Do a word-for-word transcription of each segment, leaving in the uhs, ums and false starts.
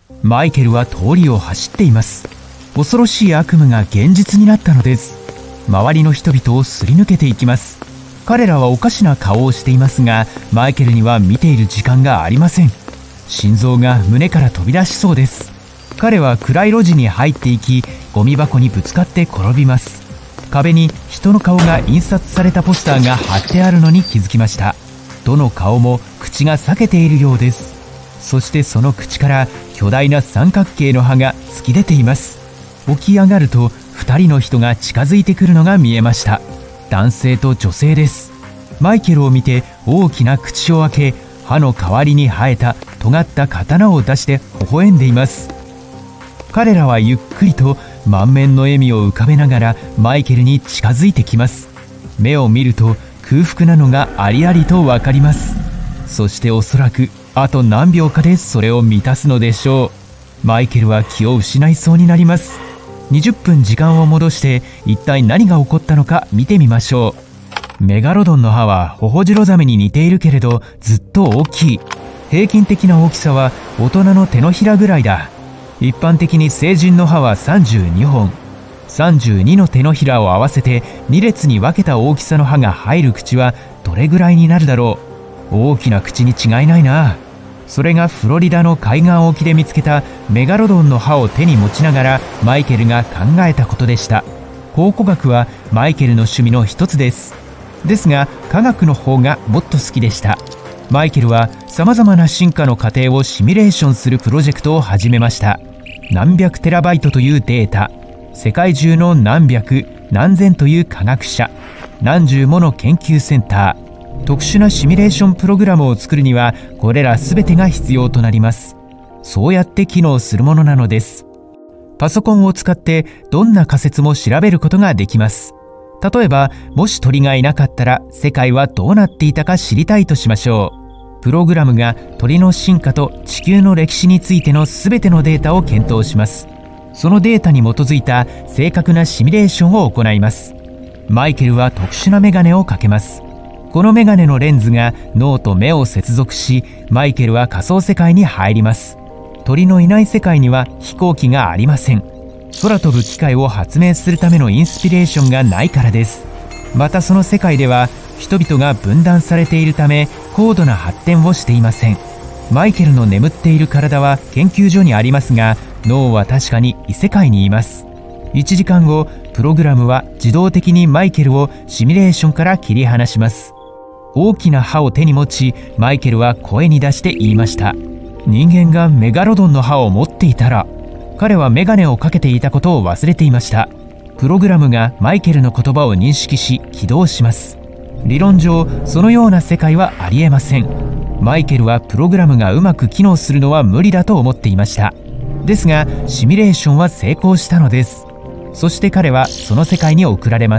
マイケルは通りを走っています。恐ろしい悪夢が現実になったのです。周りの人々をすり抜けていきます。彼らはおかしな顔をしていますが、マイケルには見ている時間がありません。心臓が胸から飛び出しそうです。彼は暗い路地に入っていき、ゴミ箱にぶつかって転びます。壁に人の顔が印刷されたポスターが貼ってあるのに気づきました。どの顔も口が裂けているようです。そしてその口から巨大な三角形の歯が突き出ています。起き上がると二人の人が近づいてくるのが見えました。男性と女性です。マイケルを見て大きな口を開け、歯の代わりに生えた尖った刀を出して微笑んでいます。彼らはゆっくりと満面の笑みを浮かべながらマイケルに近づいてきます。目を見ると空腹なのがありありとわかります。そしておそらくあと何秒かでそれを満たすのでしょう。マイケルは気を失いそうになります。にじゅっぷん時間を戻して一体何が起こったのか見てみましょう。メガロドンの歯はホホジロザメに似ているけれどずっと大きい。平均的な大きさは大人の手のひらぐらいだ。一般的に成人の歯はさんじゅうにほん。さんじゅうにの手のひらを合わせてに列に分けた大きさの歯が入る口はどれぐらいになるだろう。大きな口に違いないな。それがフロリダの海岸沖で見つけたメガロドンの歯を手に持ちながらマイケルが考えたことでした。考古学はマイケルの趣味の一つです。ですが科学の方がもっと好きでした。マイケルはさまざまな進化の過程をシミュレーションするプロジェクトを始めました。何百テラバイトというデータ、世界中の何百何千という科学者、何十もの研究センター、特殊なシミュレーションプログラムを作るにはこれら全てが必要となります。そうやって機能するものなのです。パソコンを使ってどんな仮説も調べることができます。例えばもし鳥がいなかったら世界はどうなっていたか知りたいとしましょう。プログラムが鳥の進化と地球の歴史についての全てのデータを検討します。そのデータに基づいた正確なシミュレーションを行います。マイケルは特殊なメガネをかけます。このメガネのレンズが脳と目を接続し、マイケルは仮想世界に入ります。鳥のいない世界には飛行機がありません。空飛ぶ機械を発明するためのインスピレーションがないからです。またその世界では人々が分断されているため高度な発展をしていません。マイケルの眠っている体は研究所にありますが、脳は確かに異世界にいます。いちじかんご、プログラムは自動的にマイケルをシミュレーションから切り離します。大きな歯を手に持ち、マイケルは声に出して言いました。人間がメガロドンの歯を持っていたら。彼はメガネをかけていたことを忘れていました。プログラムがマイケルの言葉を認識し起動します。理論上そのような世界はありえません。マイケルはプログラムがうまく機能するのは無理だと思っていました。ですがシミュレーションは成功したのです。そして彼はその世界に送られます。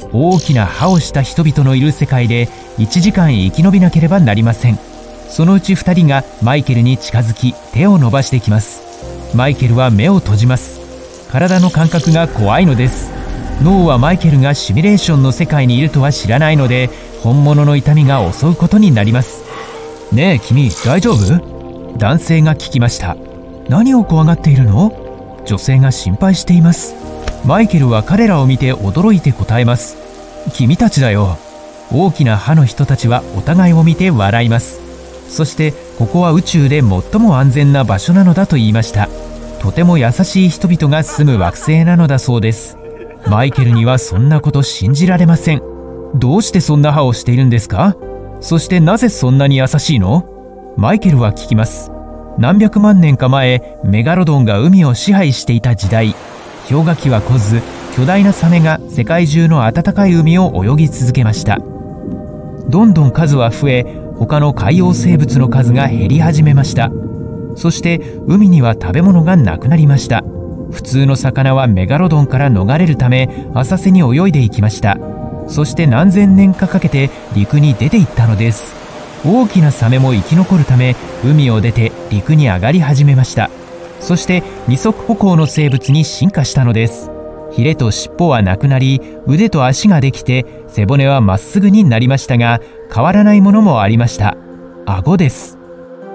大きな歯をした人々のいる世界でいちじかん生き延びなければなりません。そのうちふたりがマイケルに近づき手を伸ばしてきます。マイケルは目を閉じます。体の感覚が怖いのです。脳はマイケルがシミュレーションの世界にいるとは知らないので、本物の痛みが襲うことになります。ねえ君、大丈夫？男性が聞きました。何を怖がっているの？女性が心配しています。マイケルは彼らを見て驚いて答えます。君たちだよ。大きな歯の人たちはお互いを見て笑います。そしてここは宇宙で最も安全な場所なのだと言いました。とても優しい人々が住む惑星なのだそうです。マイケルにはそんなこと信じられません。どうしてそんな歯をしているんですか？そしてなぜそんなに優しいの？マイケルは聞きます。何百万年か前、メガロドンが海を支配していた時代、氷河期は来ず、巨大なサメが世界中の暖かい海を泳ぎ続けました。どんどん数は増え、他の海洋生物の数が減り始めました。そして海には食べ物がなくなりました。普通の魚はメガロドンから逃れるため浅瀬に泳いでいきました。そして何千年かかけて陸に出ていったのです。大きなサメも生き残るため海を出て陸に上がり始めました。そして二足歩行の生物に進化したのです。ヒレと尻尾はなくなり、腕と足ができて背骨はまっすぐになりましたが、変わらないものもありました。顎です。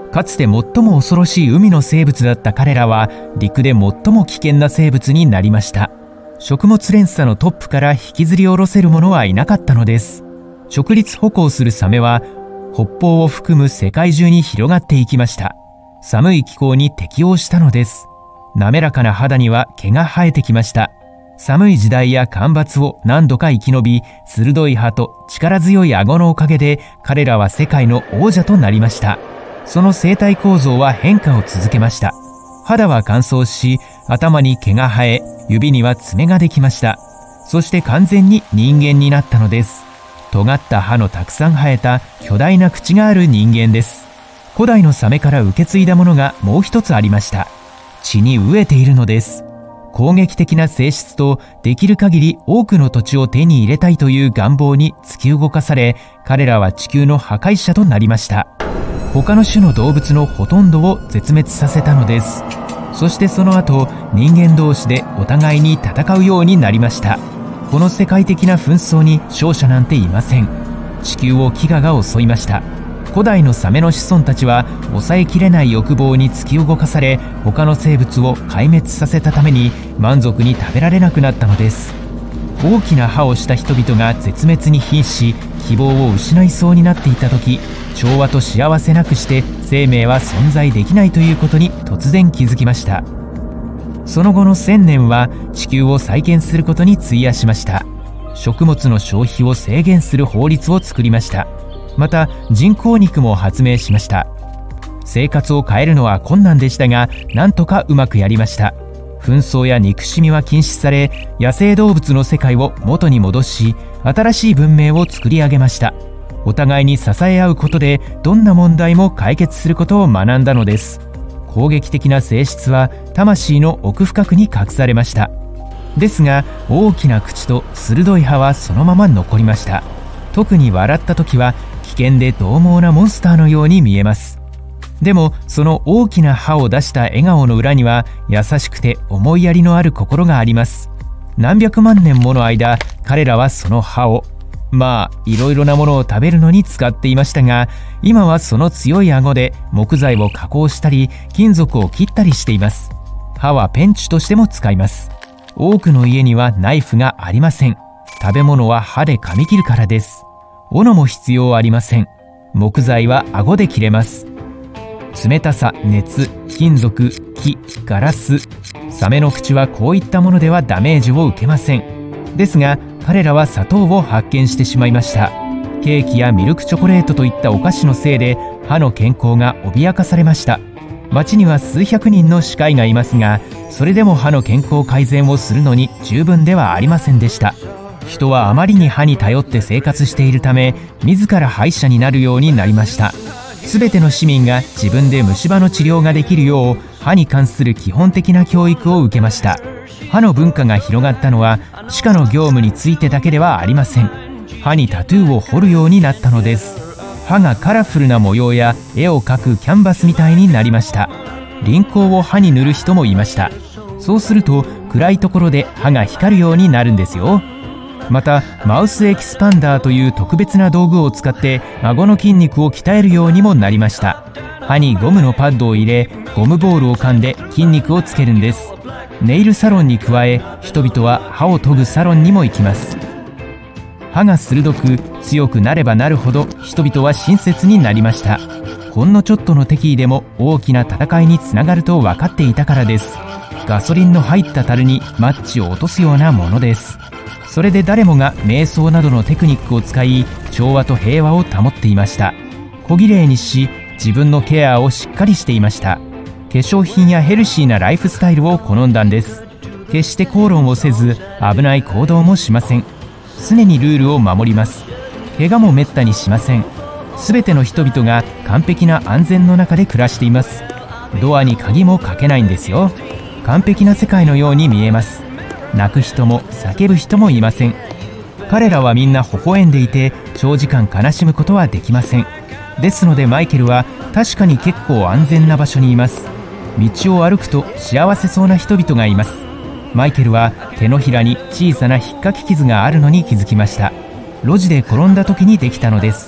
かつて最も恐ろしい海の生物だった彼らは陸で最も危険な生物になりました。食物連鎖のトップから引きずり下ろせる者はいなかったのです。直立歩行するサメは北方を含む世界中に広がっていきました。寒い気候に適応したのです。滑らかな肌には毛が生えてきました。寒い時代や干ばつを何度か生き延び、鋭い歯と力強い顎のおかげで彼らは世界の王者となりました。その生態構造は変化を続けました。肌は乾燥し、頭に毛が生え、指には爪ができました。そして完全に人間になったのです。尖った歯のたくさん生えた巨大な口がある人間です。古代のサメから受け継いだものがもう一つありました。血に飢えているのです。攻撃的な性質とできる限り多くの土地を手に入れたいという願望に突き動かされ、彼らは地球の破壊者となりました。他の種の動物のほとんどを絶滅させたのです。そしてその後、人間同士でお互いに戦うようになりました。この世界的な紛争に勝者なんていません。地球を飢餓が襲いました。古代のサメの子孫たちは抑えきれない欲望に突き動かされ、他の生物を壊滅させたために満足に食べられなくなったのです。大きな歯をした人々が絶滅に瀕し、希望を失いそうになっていた時、調和と幸せなくして生命は存在できないということに突然気づきました。その後のせんねんは地球を再建することに費やしました。食物の消費を制限する法律を作りました。また人工肉も発明しました。生活を変えるのは困難でしたが、なんとかうまくやりました。紛争や憎しみは禁止され、野生動物の世界を元に戻し、新しい文明を作り上げました。お互いに支え合うことでどんな問題も解決することを学んだのです。攻撃的な性質は魂の奥深くに隠されました。ですが大きな口と鋭い歯はそのまま残りました。特に笑った時は危険で獰猛なモンスターのように見えます。でもその大きな歯を出した笑顔の裏には優しくて思いやりのある心があります。何百万年もの間、彼らはその歯をまあいろいろなものを食べるのに使っていましたが、今はその強い顎で木材を加工したり金属を切ったりしています。歯はペンチとしても使います。多くの家にはナイフがありません。食べ物は歯で噛み切るからです。斧も必要ありません。木材は顎で切れます。冷たさ、熱、金属、木、ガラス、サメの口はこういったものではダメージを受けません。ですが彼らは砂糖を発見してしまいました。ケーキやミルクチョコレートといったお菓子のせいで歯の健康が脅かされました。町には数百人の歯科医がいますが、それでも歯の健康改善をするのに十分ではありませんでした。人はあまりに歯に頼って生活しているため、自ら歯医者になるようになりました。すべての市民が自分で虫歯の治療ができるよう歯に関する基本的な教育を受けました。歯の文化が広がったのは歯科の業務についてだけではありません。歯にタトゥーを彫るようになったのです。歯がカラフルな模様や絵を描くキャンバスみたいになりました。輪廓を歯に塗る人もいました。そうすると暗いところで歯が光るようになるんですよ。またマウスエキスパンダーという特別な道具を使って顎の筋肉を鍛えるようにもなりました。歯にゴムのパッドを入れ、ゴムボールを噛んで筋肉をつけるんです。ネイルサロンに加え、人々は歯を研ぐサロンにも行きます。歯が鋭く強くなればなるほど人々は親切になりました。ほんのちょっとの敵意でも大きな戦いにつながると分かっていたからです。ガソリンの入った樽にマッチを落とすようなものです。それで誰もが瞑想などのテクニックを使い、調和と平和を保っていました。小綺麗にし、自分のケアをしっかりしていました。化粧品やヘルシーなライフスタイルを好んだんです。決して口論をせず、危ない行動もしません。常にルールを守ります。怪我もめったにしません。すべての人々が完璧な安全の中で暮らしています。ドアに鍵もかけないんですよ。完璧な世界のように見えます。泣く人も叫ぶ人もいません。彼らはみんな微笑んでいて、長時間悲しむことはできません。ですのでマイケルは確かに結構安全な場所にいます。道を歩くと幸せそうな人々がいます。マイケルは手のひらに小さな引っかき傷があるのに気づきました。路地で転んだ時にできたのです。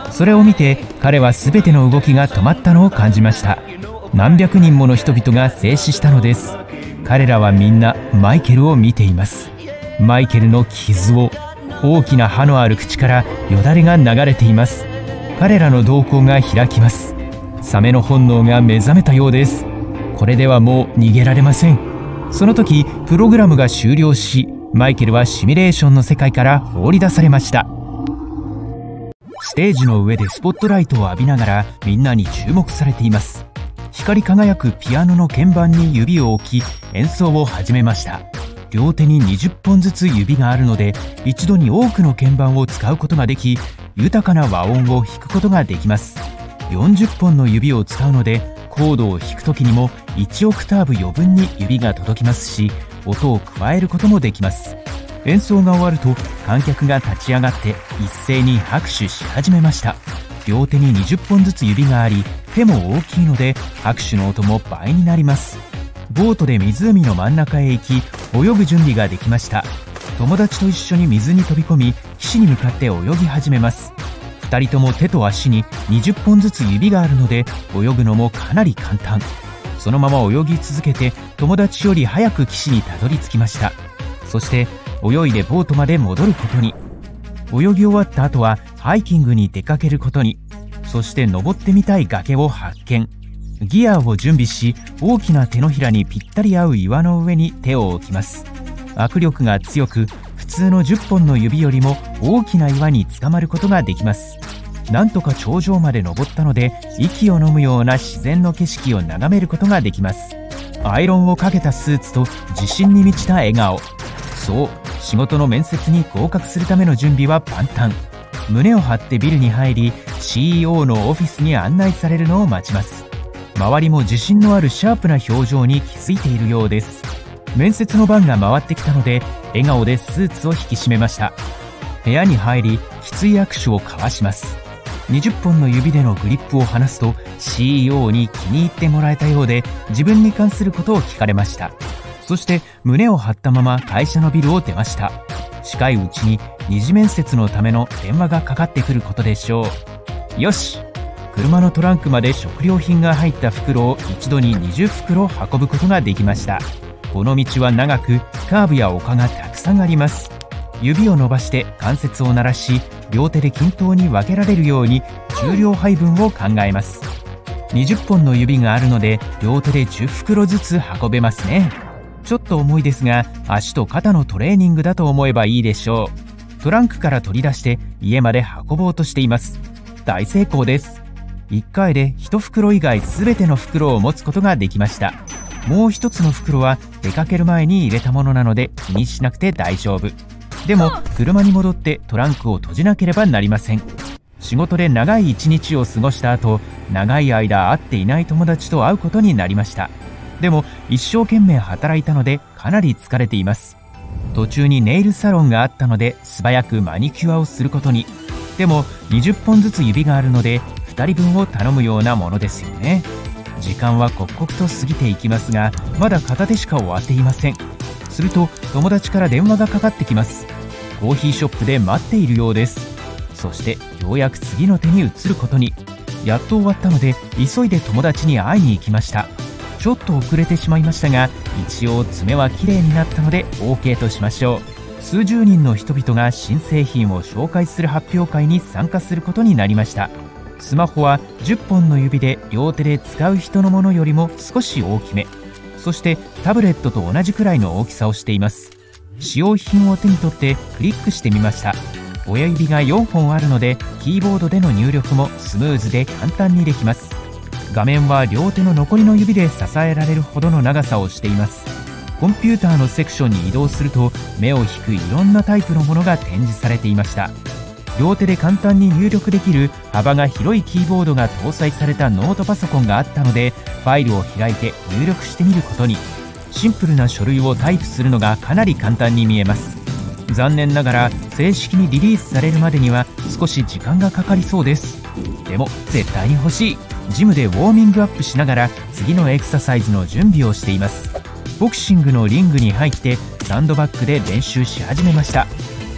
それを見て彼は全ての動きが止まったのを感じました。何百人もの人々が静止したのです。彼らはみんなマイケルを見ています。マイケルの傷を、大きな歯のある口からよだれが流れています。彼らの瞳孔が開きます。サメの本能が目覚めたようです。これではもう逃げられません。その時プログラムが終了し、マイケルはシミュレーションの世界から放り出されました。ステージの上でスポットライトを浴びながらみんなに注目されています。光り輝くピアノの鍵盤に指を置き演奏を始めました。両手ににじゅっぽんずつ指があるので、一度に多くの鍵盤を使うことができ、豊かな和音を弾くことができます。よんじゅっぽんの指を使うので、コードを弾く時にもいちオクターブ余分に指が届きますし、音を加えることもできます。演奏が終わると観客が立ち上がって一斉に拍手し始めました。両手ににじゅっぽんずつ指があり、手も大きいので拍手の音も倍になります。ボートで湖の真ん中へ行き、泳ぐ準備ができました。友達と一緒に水に飛び込み、岸に向かって泳ぎ始めます。ふたりとも手と足ににじゅっぽんずつ指があるので、泳ぐのもかなり簡単。そのまま泳ぎ続けて、友達より早く岸にたどり着きました。そして泳いでボートまで戻ることに。泳ぎ終わった後はハイキングに出かけることに。そして登ってみたい崖を発見。ギアを準備し、大きな手のひらにぴったり合う岩の上に手を置きます。握力が強く、普通のじゅっぽんの指よりも大きな岩につかまることができます。なんとか頂上まで登ったので、息を飲むような自然の景色を眺めることができます。アイロンをかけたスーツと自信に満ちた笑顔。そう、仕事の面接に合格するための準備は万端。胸を張ってビルに入り、シーイーオー のオフィスに案内されるのを待ちます。周りも自信のあるシャープな表情に気づいているようです。面接の番が回ってきたので、笑顔でスーツを引き締めました。部屋に入り、きつい握手を交わします。にじゅっぽんの指でのグリップを離すと シーイーオー に気に入ってもらえたようで、自分に関することを聞かれました。そして胸を張ったまま会社のビルを出ました。近いうちに二次面接のための電話がかかってくることでしょう。よし！車のトランクまで食料品が入った袋を一度ににじゅっふくろ運ぶことができました。この道は長く、カーブや丘がたくさんあります。指を伸ばして関節を鳴らし、両手で均等に分けられるように重量配分を考えます。にじゅっぽんの指があるので、両手でじゅっふくろずつ運べますね。ちょっと重いですが、足と肩のトレーニングだと思えばいいでしょう。トランクから取り出して家まで運ぼうとしています。大成功です。いっかいでいち袋以外全ての袋を持つことができました。もう一つの袋は出かける前に入れたものなので気にしなくて大丈夫。でも車に戻ってトランクを閉じなければなりません。仕事で長い一日を過ごした後、長い間会っていない友達と会うことになりました。でも一生懸命働いたのでかなり疲れています。途中にネイルサロンがあったので素早くマニキュアをすることに。でもにじゅっぽんずつ指があるのでふたりぶんを頼むようなものですよね。時間は刻々と過ぎていきますが、まだ片手しか終わっていません。すると友達から電話がかかってきます。コーヒーショップで待っているようです。そしてようやく次の手に移ることに。やっと終わったので急いで友達に会いに行きました。ちょっと遅れてしまいましたが、一応爪は綺麗になったので オーケー としましょう。数十人の人々が新製品を紹介する発表会に参加することになりました。スマホはじゅっぽんの指で両手で使う人のものよりも少し大きめ。そしてタブレットと同じくらいの大きさをしています。使用品を手に取ってクリックしてみました。親指がよんほんあるので、キーボードでの入力もスムーズで簡単にできます。画面は両手の残りの指で支えられるほどの長さをしています。コンピューターのセクションに移動すると、目を引くいろんなタイプのものが展示されていました。両手で簡単に入力できる幅が広いキーボードが搭載されたノートパソコンがあったので、ファイルを開いて入力してみることに。シンプルな書類をタイプするのがかなり簡単に見えます。残念ながら正式にリリースされるまでには少し時間がかかりそうです。でも絶対に欲しい。ジムでウォーミングアップしながら次のエクササイズの準備をしています。ボクシングのリングに入ってサンドバッグで練習し始めました。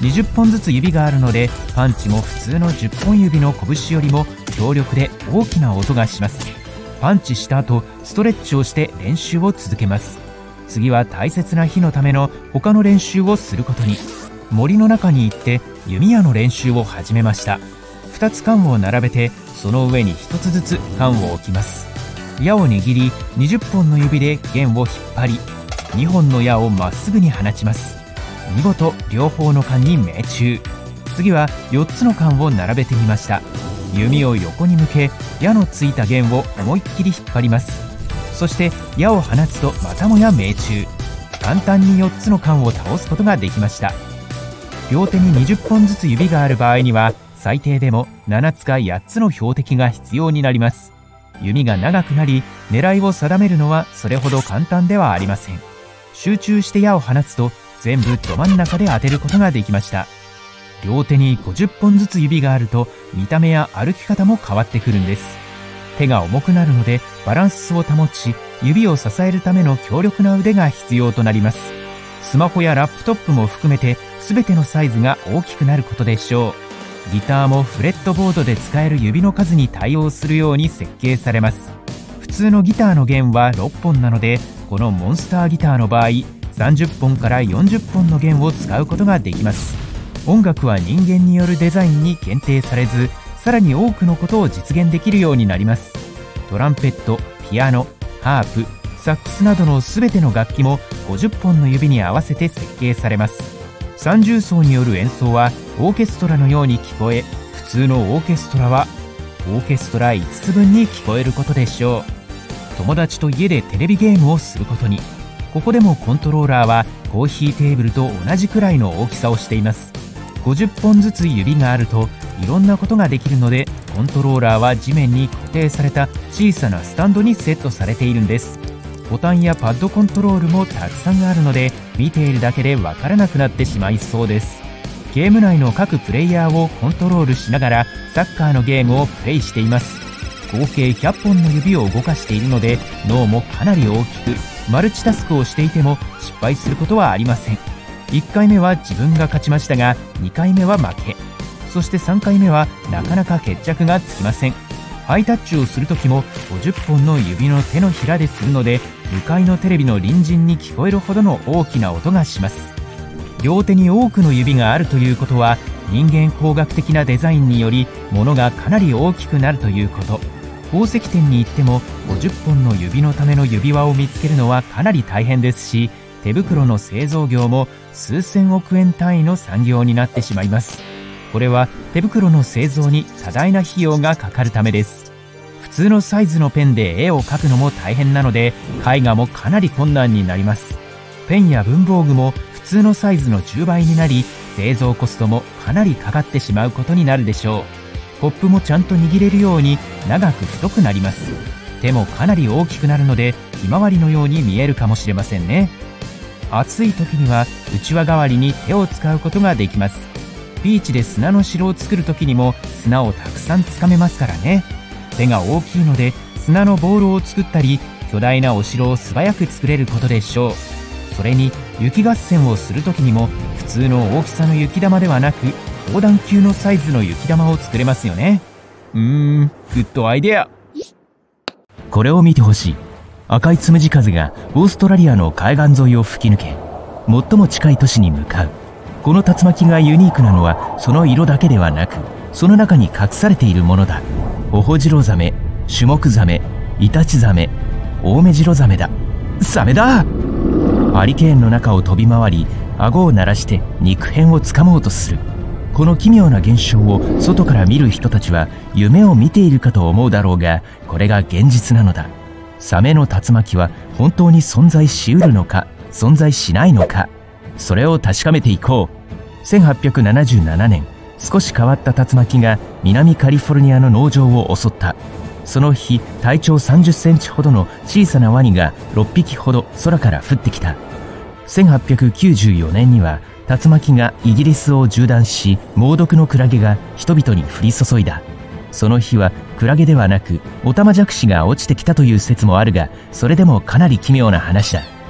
にじゅっぽんずつ指があるので、パンチも普通のじゅっぽん指の拳よりも強力で大きな音がします。パンチした後、ストレッチをして練習を続けます。次は大切な日のための他の練習をすることに。森の中に行って弓矢の練習を始めました。ふたつ缶を並べて、その上にひとつずつ缶を置きます。矢を握り、にじゅっぽんの指で弦を引っ張り、にほんの矢をまっすぐに放ちます。見事両方の缶に命中。次はよっつの缶を並べてみました。弓を横に向け、矢のついた弦を思いっきり引っ張ります。そして矢を放つとまたもや命中。簡単によっつの缶を倒すことができました。両手ににじゅっぽんずつ指がある場合には、最低でもななつかやっつの標的が必要になります。弓が長くなり、狙いを定めるのはそれほど簡単ではありません。集中して矢を放つと全部ど真ん中で当てることができました。両手にごじゅっぽんずつ指があると、見た目や歩き方も変わってくるんです。手が重くなるのでバランスを保ち、指を支えるための強力な腕が必要となります。スマホやラップトップも含めて全てのサイズが大きくなることでしょう。ギターもフレットボードで使える指の数に対応するように設計されます。普通のギターの弦はろっぽんなので、このモンスターギターの場合、さんじゅっぽんからよんじゅっぽんの弦を使うことができます。音楽は人間によるデザインに限定されず、さらに多くのことを実現できるようになります。トランペット、ピアノ、ハープ、サックスなどの全ての楽器もごじゅっぽんの指に合わせて設計されます。三重奏による演奏はオーケストラのように聞こえ、普通のオーケストラはオーケストラいつつぶんに聞こえることでしょう。友達と家でテレビゲームをすることに。ここでもコントローラーはコーヒーテーブルと同じくらいの大きさをしています。ごじゅっぽんずつ指があるといろんなことができるので、コントローラーは地面に固定された小さなスタンドにセットされているんです。ボタンやパッドコントロールもたくさんあるので、見ているだけでわからなくなってしまいそうです。ゲーム内の各プレイヤーをコントロールしながらサッカーのゲームをプレイしています。合計ひゃっぽんの指を動かしているので、脳もかなり大きく、マルチタスクをしていても失敗することはありません。いっかいめは自分が勝ちましたが、にかいめは負け。そしてさんかいめはなかなか決着がつきません。ハイタッチをするときもごじゅっぽんの指の手のひらでするので、向かいのテレビの隣人に聞こえるほどの大きな音がします。両手に多くの指があるということは、人間工学的なデザインにより物がかなり大きくなるということ。宝石店に行ってもごじゅっぽんの指のための指輪を見つけるのはかなり大変ですし、手袋の製造業も数千億円単位の産業になってしまいます。これは手袋の製造に多大な費用がかかるためです。普通のサイズのペンで絵を描くのも大変なので、絵画もかなり困難になります。ペンや文房具も普通のサイズのじゅうばいになり、製造コストもかなりかかってしまうことになるでしょう。コップもちゃんと握れるように長く太くなります。手もかなり大きくなるので、ひまわりのように見えるかもしれませんね。暑い時にはうちわ代わりに手を使うことができます。ビーチで砂の城を作る時にも砂をたくさんつかめますからね。手が大きいので砂のボールを作ったり、巨大なお城を素早く作れることでしょう。それに雪合戦をする時にも普通の大きさの雪玉ではなく、砲弾級のサイズの雪玉を作れますよね。うーん、グッドアイデア。これを見てほしい。赤いつむじ風がオーストラリアの海岸沿いを吹き抜け、最も近い都市に向かう。この竜巻がユニークなのはその色だけではなく、その中に隠されているものだ。オホジロザメ、シュモクザメ、イタチザメ、オオメジロザメだ。サメだ！ハリケーンの中を飛び回り、顎を鳴らして肉片をつかもうとする。この奇妙な現象を外から見る人たちは夢を見ているかと思うだろうが、これが現実なのだ。サメの竜巻は本当に存在しうるのか、存在しないのか、それを確かめていこう。せんはっぴゃくななじゅうななねん、少し変わった竜巻が南カリフォルニアの農場を襲った。その日、体長さんじゅっセンチほどの小さなワニがろっぴきほど空から降ってきた。せんはっぴゃくきゅうじゅうよねんには竜巻がイギリスを縦断し、猛毒のクラゲが人々に降り注いだ。その日はクラゲではなくオタマジャクシが落ちてきたという説もあるが、それでもかなり奇妙な話だ。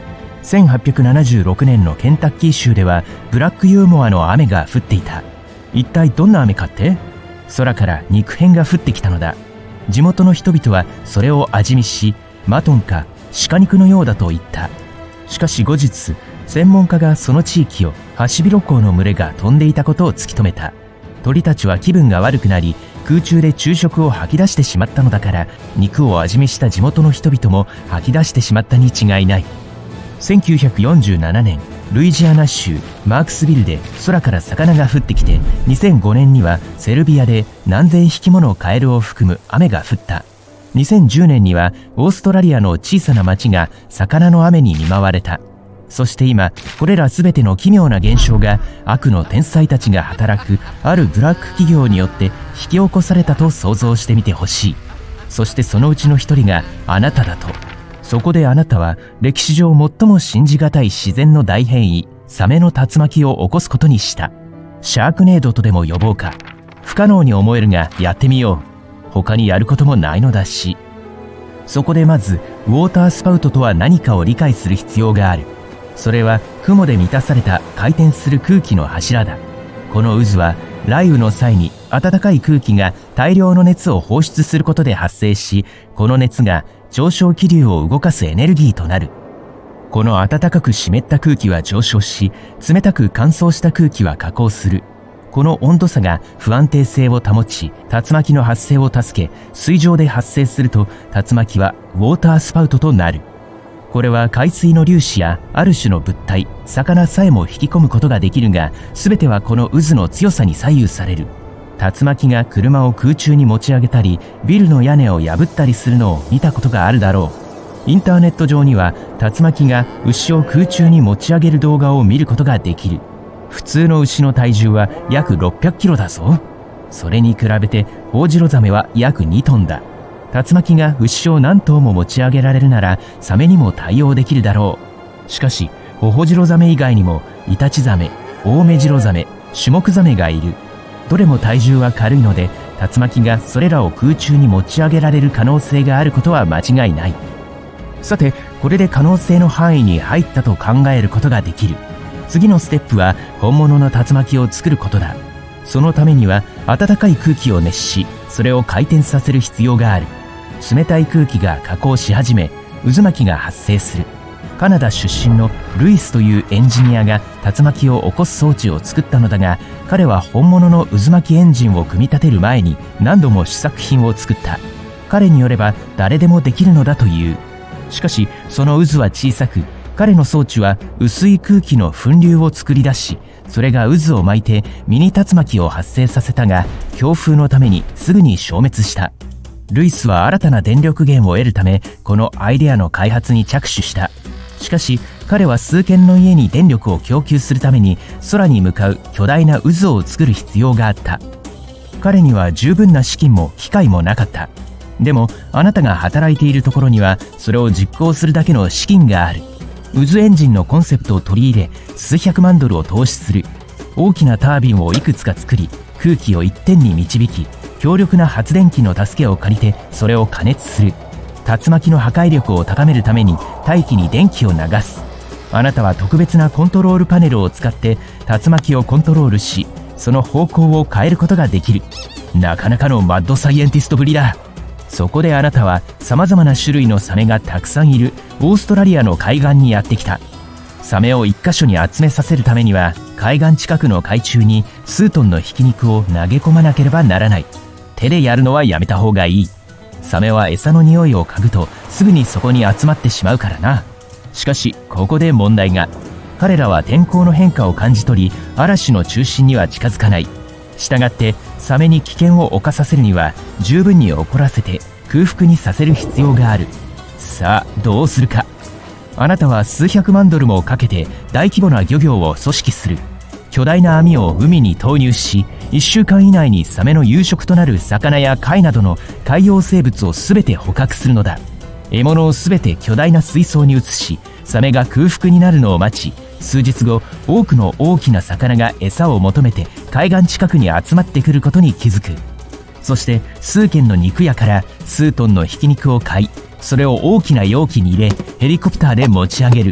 せんはっぴゃくななじゅうろくねんのケンタッキー州ではブラックユーモアの雨が降っていた。一体どんな雨かって？空から肉片が降ってきたのだ。地元の人々はそれを味見し、マトンか鹿肉のようだと言った。しかし後日、専門家がその地域をハシビロコウの群れが飛んでいたことを突き止めた。鳥たちは気分が悪くなり、空中で昼食を吐き出してしまったのだから、肉を味見した地元の人々も吐き出してしまったに違いない。せんきゅうひゃくよんじゅうななねん、ルイジアナ州マークスビルで空から魚が降ってきて、にせんごねんにはセルビアで何千匹ものカエルを含む雨が降った。にせんじゅうねんにはオーストラリアの小さな町が魚の雨に見舞われた。そして今、これら全ての奇妙な現象が悪の天才たちが働くあるブラック企業によって引き起こされたと想像してみてほしい。そしてそのうちの一人があなただと。そこであなたは歴史上最も信じがたい自然の大変異、サメの竜巻を起こすことにした。シャークネードとでも呼ぼうか。不可能に思えるがやってみよう。他にやることもないのだし。そこでまずウォータースパウトとは何かを理解する必要がある。それは雲で満たされた回転する空気の柱だ。この渦は雷雨の際に暖かい空気が大量の熱を放出することで発生し、この熱が上昇気流を動かすエネルギーとなる。この暖かく湿った空気は上昇し、冷たく乾燥した空気は下降する。この温度差が不安定性を保ち、竜巻の発生を助け、水上で発生すると竜巻はウォータースパウトとなる。これは海水の粒子やある種の物体、魚さえも引き込むことができるが、全てはこの渦の強さに左右される。竜巻が車を空中に持ち上げたり、ビルの屋根を破ったりするのを見たことがあるだろう。インターネット上には竜巻が牛を空中に持ち上げる動画を見ることができる。普通の牛の体重は約ろっぴゃくキロだぞ。それに比べてホウジロザメは約にトンだ。竜巻が牛を何頭も持ち上げられるならサメにも対応できるだろう。しかしホホジロザメ以外にもイタチザメ、オオメジロザメ、シュモクザメがいる。どれも体重は軽いので、竜巻がそれらを空中に持ち上げられる可能性があることは間違いない。さて、これで可能性の範囲に入ったと考えることができる。次のステップは本物の竜巻を作ることだ。そのためには暖かい空気を熱し、それを回転させる必要がある。冷たい空気が下降し始め、渦巻きが発生する。カナダ出身のルイスというエンジニアが竜巻を起こす装置を作ったのだが、彼は本物の渦巻きエンジンを組み立てる前に何度も試作品を作った。彼によれば誰でもできるのだという。しかしその渦は小さく、彼の装置は薄い空気の噴流を作り出し、それが渦を巻いてミニ竜巻を発生させたが、強風のためにすぐに消滅した。ルイスは新たな電力源を得るため、このアイデアの開発に着手した。しかし彼は数軒の家に電力を供給するために空に向かう巨大な渦を作る必要があった。彼には十分な資金も機械もなかった。でもあなたが働いているところにはそれを実行するだけの資金がある。渦エンジンのコンセプトを取り入れ、数百万ドルを投資する。大きなタービンをいくつか作り、空気を一点に導き、強力な発電機の助けを借りてそれを加熱する。竜巻の破壊力を高めるために大気に電気を流す。あなたは特別なコントロールパネルを使って竜巻をコントロールし、その方向を変えることができる。なかなかのマッドサイエンティストぶりだ。そこであなたは様々な種類のサメがたくさんいるオーストラリアの海岸にやってきた。サメを一箇所に集めさせるためには、海岸近くの海中に数トンのひき肉を投げ込まなければならない。手でやるのはやめた方がいい。サメは餌の匂いを嗅ぐとすぐにそこに集まってしまうからな。しかしここで問題が。彼らは天候の変化を感じ取り、嵐の中心には近づかない。したがってサメに危険を冒させるには十分に怒らせて空腹にさせる必要がある。さあどうするか。あなたは数百万ドルもかけて大規模な漁業を組織する。巨大な網を海に投入し、いっしゅうかん以内にサメの夕食となる魚や貝などの海洋生物を全て捕獲するのだ。獲物を全て巨大な水槽に移し、サメが空腹になるのを待ち、数日後多くの大きな魚が餌を求めて海岸近くに集まってくることに気づく。そして数軒の肉屋から数トンのひき肉を買い、それを大きな容器に入れヘリコプターで持ち上げる。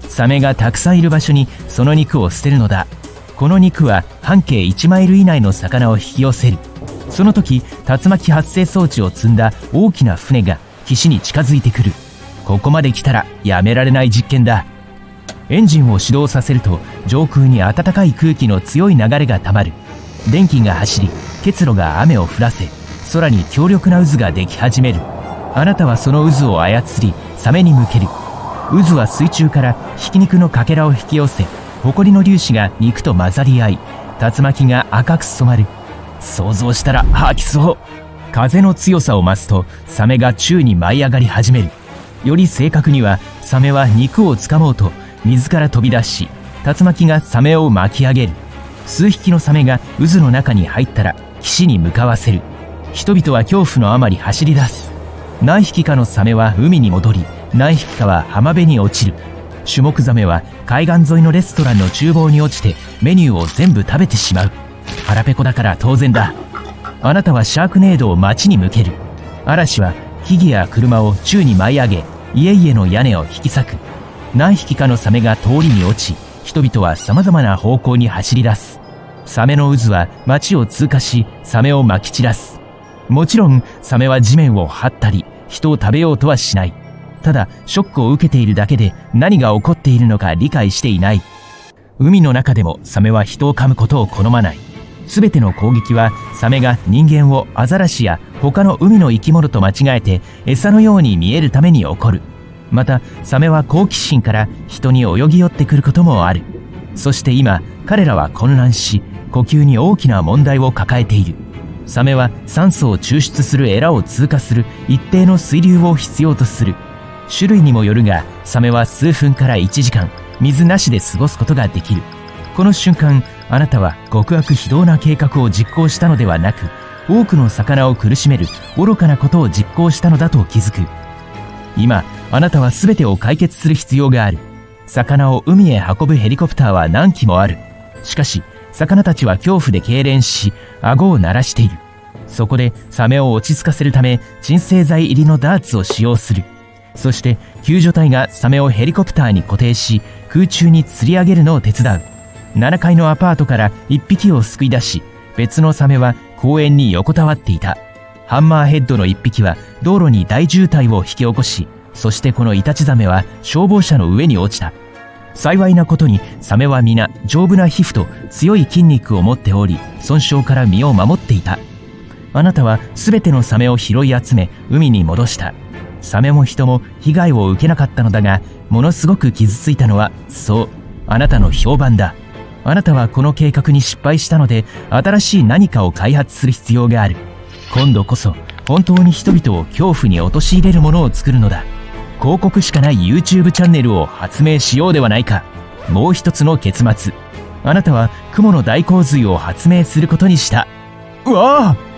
サメがたくさんいる場所にその肉を捨てるのだ。この肉は半径いちマイル以内の魚を引き寄せる。その時、竜巻発生装置を積んだ大きな船が岸に近づいてくる。ここまで来たらやめられない実験だ。エンジンを始動させると、上空に暖かい空気の強い流れがたまる。電気が走り、結露が雨を降らせ、空に強力な渦ができ始める。あなたはその渦を操り、サメに向ける。渦は水中からひき肉のかけらを引き寄せ、埃の粒子が肉と混ざり合い、竜巻が赤く染まる。想像したら吐きそう。風の強さを増すと、サメが宙に舞い上がり始める。より正確には、サメは肉をつかもうと水から飛び出し、竜巻がサメを巻き上げる。数匹のサメが渦の中に入ったら岸に向かわせる。人々は恐怖のあまり走り出す。何匹かのサメは海に戻り、何匹かは浜辺に落ちる。シュモクザメは海岸沿いのレストランの厨房に落ちてメニューを全部食べてしまう。腹ペコだから当然だ。あなたはシャークネードを街に向ける。嵐は木々や車を宙に舞い上げ、家々の屋根を引き裂く。何匹かのサメが通りに落ち、人々は様々な方向に走り出す。サメの渦は街を通過し、サメを撒き散らす。もちろん、サメは地面を這ったり、人を食べようとはしない。ただ、ショックを受けているだけで何が起こっているのか理解していない。海の中でもサメは人を噛むことを好まない。すべての攻撃はサメが人間をアザラシや他の海の生き物と間違えて餌のように見えるために起こる。また、サメは好奇心から人に泳ぎ寄ってくることもある。そして今、彼らは混乱し、呼吸に大きな問題を抱えている。サメは酸素を抽出するエラを通過する一定の水流を必要とする。種類にもよるが、サメは数分からいちじかん、水なしで過ごすことができる。この瞬間、あなたは極悪非道な計画を実行したのではなく、多くの魚を苦しめる愚かなことを実行したのだと気づく。今、あなたは全てを解決する必要がある。魚を海へ運ぶヘリコプターは何機もある。しかし、魚たちは恐怖で痙攣し、顎を鳴らしている。そこでサメを落ち着かせるため、鎮静剤入りのダーツを使用する。そして、救助隊がサメをヘリコプターに固定し、空中に吊り上げるのを手伝う。ななかいのアパートからいっぴきを救い出し、別のサメは公園に横たわっていた。ハンマーヘッドのいっぴきは道路に大渋滞を引き起こし、そしてこのイタチザメは消防車の上に落ちた。幸いなことにサメは皆丈夫な皮膚と強い筋肉を持っており、損傷から身を守っていた。あなたはすべてのサメを拾い集め海に戻した。サメも人も被害を受けなかったのだが、ものすごく傷ついたのは、そう、あなたの評判だ。あなたはこの計画に失敗したので、新しい何かを開発する必要がある。今度こそ本当に人々を恐怖に陥れるものを作るのだ。広告しかない YouTube チャンネルを発明しようではないか。もう一つの結末。あなたは雲の大洪水を発明することにした。うわあ！